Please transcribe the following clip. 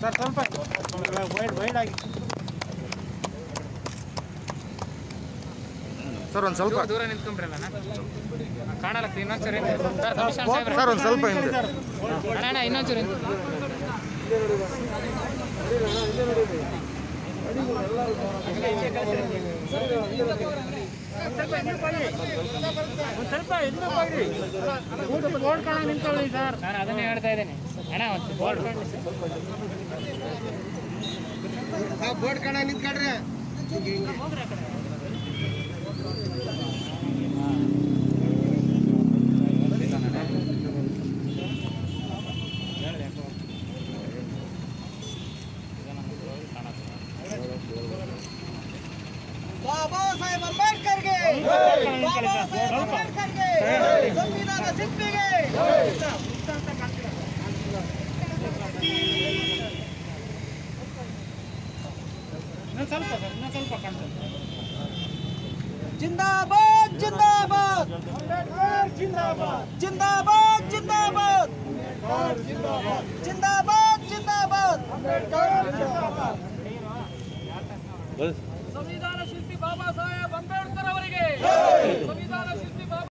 Sir ಸ್ವಲ್ಪ wide ಆಗಿ sir ಒಂದು ಸ್ವಲ್ಪ ದೂರ ನಿಂತ್ಕೊಂಡ್ರಲ್ಲ ಕಾಣಲ್ಲ ಇನ್ನೊಂದ್ಸರಿ ಸರ್ ಒಂದು ಸ್ವಲ್ಪ ಹಿಂದೆ ಅಣ್ಣ ಇನ್ನೊಂದ್ಸರಿ ಸ್ವಲ್ಪ ಬೋರ್ಡ್ ಕಾಣ ನಿಂತ್ಕೊಳ್ಳಿ ಸರ್. ನಾನು ಅದನ್ನೇ ಹೇಳ್ತಾ ಇದ್ದೇನೆ ಅಣ್ಣ ಒಂದು ಬೋರ್ಡ್ ಬೋರ್ಡ್ ಕಾಣ ನಿಂತ್ಕೊಳ್ರಿ. ಬಾಬಾ ಸಾಹೇಬ್ ಅಂಬೇಡ್ಕರ್ಗೆ ಸಂವಿಧಾನ ಶಿಲ್ಪಿಗೆ ಸ್ವಲ್ಪ ಕಾಣ್ತದೆ. ಜಿಂದಾಬಾದ್ ಜಿಂದಾಬಾದ್ ಜಿಂದಾಬಾದ್ ಜಿಂದಾಬಾದ್ ಜಿಂದಾಬಾದ್ ಜಿಂದಾಬಾದ್ ಜಿಂದಾಬಾದ್ ಸಂವಿಧಾನ ಶಿಲ್ಪಿ ಬಾಬಾ ಸಾಹೇಬ್